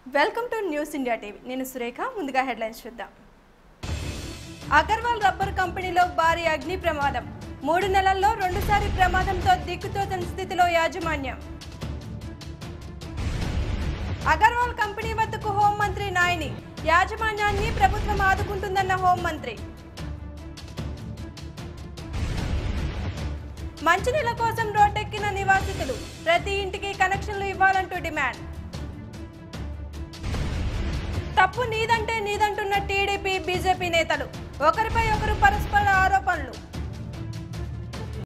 Welcome to news India TV. నేను సురేఖ. ముందుగా headlines చూద్దాం. అగర్వాల్ రబ్బర్ కంపెనీలో భారీ అగ్ని ప్రమాదం. 3 నెలల్లో 2సారి ప్రమాదంతో దిక్కుతోచని స్థితిలో యాజమాన్యం. అగర్వాల్ కంపెనీ వద్దకు హోంమంత్రి నాయని. యాజమాన్యాన్ని ప్రభుత్వం ఆదుకుంటుందన్న హోంమంత్రి. మంచినీళ్ల కోసం రోడ్డెక్కిన నివాసితులు. ప్రతి ఇంటికి కనెక్షన్లు ఇవ్వాలంటూ డిమాండ్. తప్పు నీదంటే నీదంటున్న టీడీపీ బీజేపీ నేతలు. ఒకరిపై ఒకరు పరస్పర ఆరోపణలు.